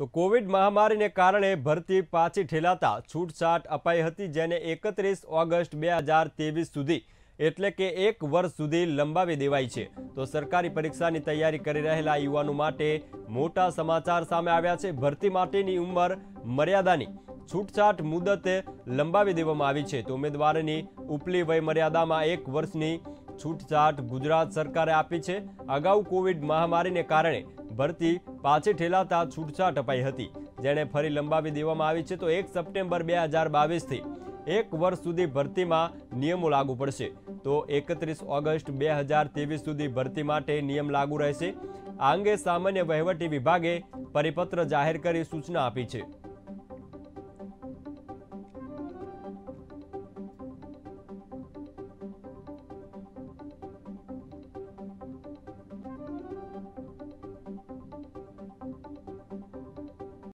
તો કોવિડ મહામારીને કારણે ભરતી પાછી ઠેલાતા છૂટછાટ અપાઈ હતી, જેને 31 ઓગસ્ટ 2023 સુધી એટલે કે 1 વર્ષ સુધી લંબાવી દેવાઈ છે। તો સરકારી પરીક્ષાની તૈયારી કરી રહેલા યુવાનો માટે મોટા સમાચાર સામે આવ્યા છે। ભરતી માટેની ઉંમર મર્યાદાની છૂટછાટ મુદતે લંબાવી દેવામાં આવી છે। તો ઉમેદવારોની ઉપલી વય મર્યાદામાં 1 વર્ષની छूटछाट गुजरात सरकारे आपी छे। अगाऊ कोविड महामारीने कारणे भरती पाछी ठेलाता छूटछाट अपाई हती, जेने फरी लंबावी देवामां आवी छे। तो 1 सप्टेम्बर 2022 थी 1 वर्ष सुधी भरतीमां नियमो लागू पड़शे। तो 31 ऑगस्ट 2023 सुधी भरती माटे नियम लागू रहेशे। आ अंगे सामान्य वहीवटी विभागे परिपत्र जाहेर करी सूचना आपी छे।